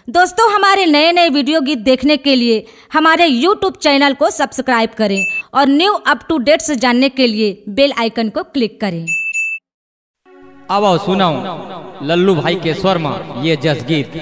दोस्तों, हमारे नए नए वीडियो गीत देखने के लिए हमारे YouTube चैनल को सब्सक्राइब करें और न्यू अप टू डेट से जानने के लिए बेल आइकन को क्लिक करें। अब आओ सुनाऊं लल्लू भाई के स्वर में ये जस गीत।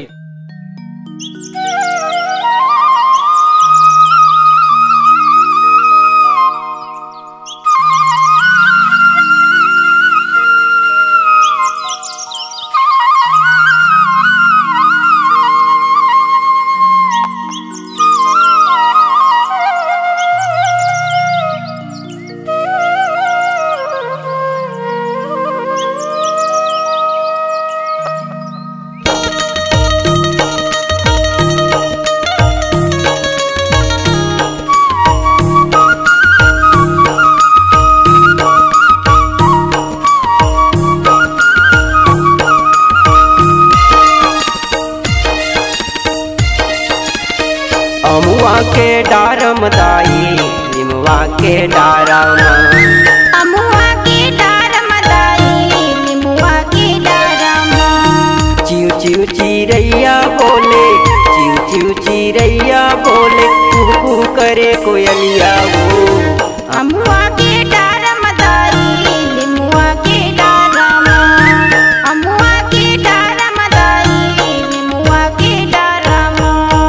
अमुआ के डारम दाई निमुआ के डारम, अमुआ के डारम दाई निमुआ के डारम। चिव चिव चिरैया बोले, चिव चिव चिरैया बोले, कुहू करे कोयलिया वो। अमुआ के डारम दाई निमुआ के डारम, अमुआ के डारम दाई निमुआ के डारम।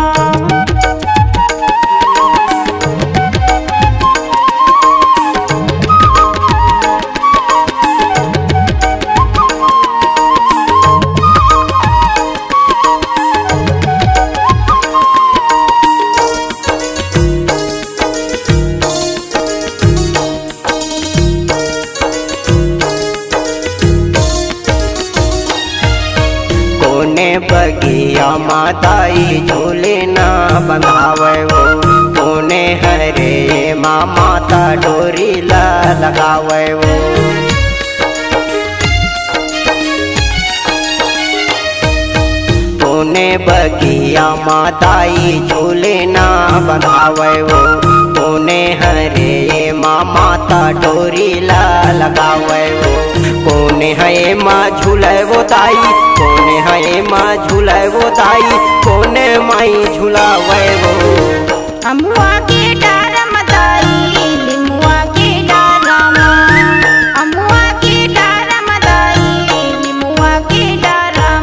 बगिया माताई झूले ना बंधावे वो, कोने हरे माँ माता डोरी ला लगावे वो। कोने बगिया माताई झूले ना बंधावे वो, कोने हरे माँ माता डोरी ला लगावे वो। कोने है माँ झूले वो ताई, कोने है माँ झूले वो ताई, कोने माई झूलावे वो। अमुआ के डारम दाई निमुआ के डारम, अमुआ के डारम दाई निमुआ के डारम।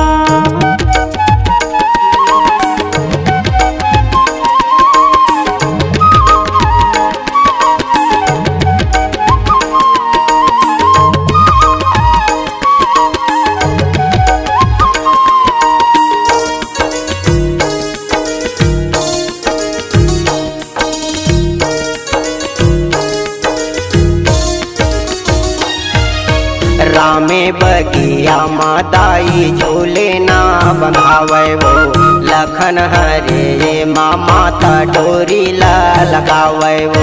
रामे बगिया माताई झूले ना बंधावे वो, लखन हरे माँ माता डोरी ला लगावे वो।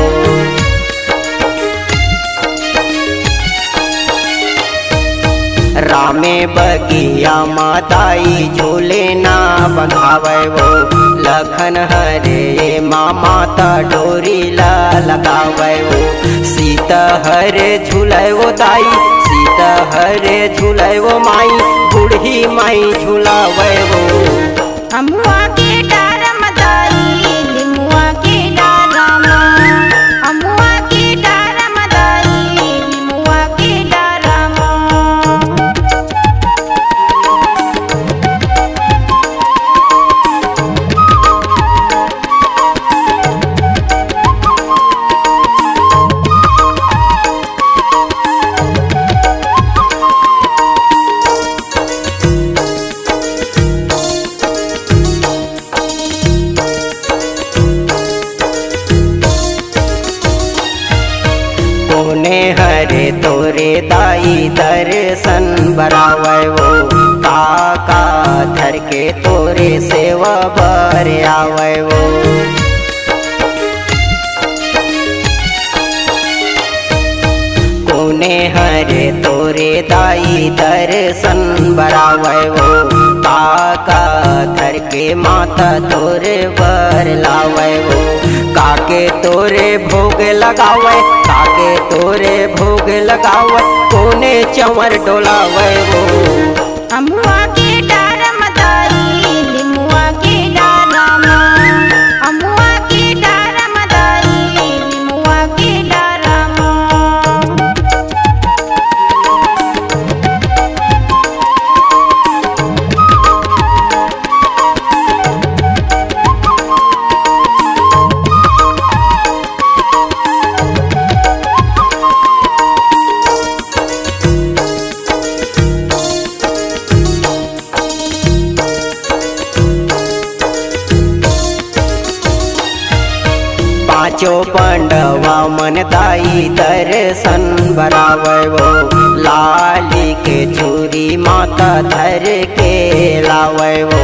रामे बगिया माताई झूले ना बंधावे वो, लखन हरे माँ माता डोरी ला लगावे वो। सीता हरे झूले वो ताई, सीता हरे झूले वो माई, बूढ़ी माई झूलावे वो। अमुआ के डारम दाई निमुआ के डारम, अमुआ के डारम दाई निमुआ के डारम। कोने हरे तोरे दाई दर्शन बरावे वो, काका धर के तोरे सेवा बर आवे वो। कोने हरे तोरे दाई दर्शन बरावे वो, काका धर के माता तोरे बर लावे वो। काके तोरे भोग लगावे, काके तोरे भोग लगावे, कोने चंवर डोलावे वो। अमुआ के डारम दाई निमुआ पांचों पांडवा मन दाई दर्शन बरावे वो लाली के चूरी माता धर के लावे वो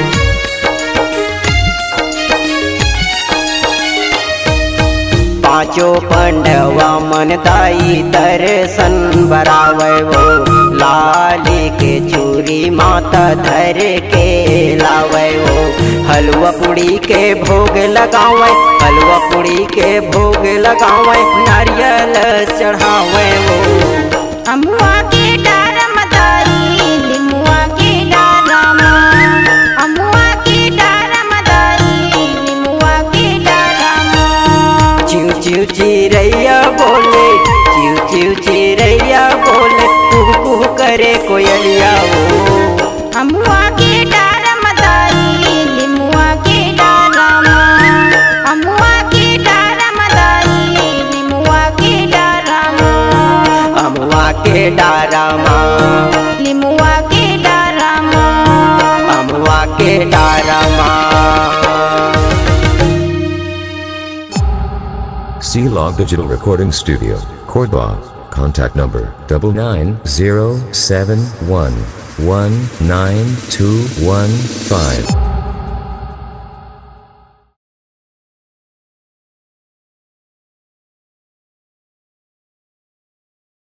पांचों पांडवा मन दाई दर्शन बरावे वो लाली के चूरी माता धर के लावे वो हलवा पूड़ी के भोग लगावे हलवा पूड़ी के भोग लगावे नारियल चढ़ावे वो अमुआ के डार मदारी लिमुआ के डारामा अमुआ के डार मदारी लिमुआ के डारामा चिव चिव चिरैया बोले चिव चिव चिरैया बोले कुहू कुहू करे कोयलिया वो अमुआ के डार मदारी लिमुआ के डारामा अमुआ के डार मदारी लिमुआ के डारामा अमुआ के डारामा लिमुआ के डारामा अमुआ के drama C-Log Digital Recording Studio, Cordoba. Contact number 99071192115.